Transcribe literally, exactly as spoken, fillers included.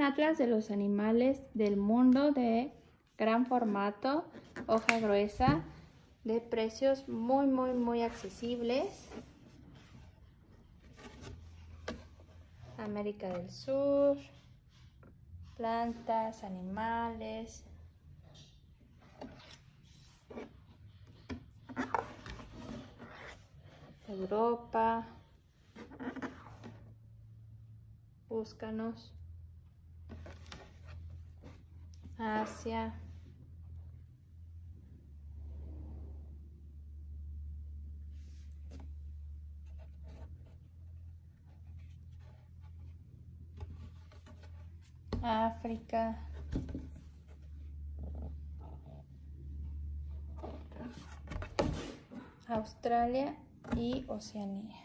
un atlas de los animales del mundo de gran formato, hoja gruesa, de precios muy muy muy accesibles. América del Sur, plantas, animales. Europa. Búscanos. Asia. África. Australia y Oceanía.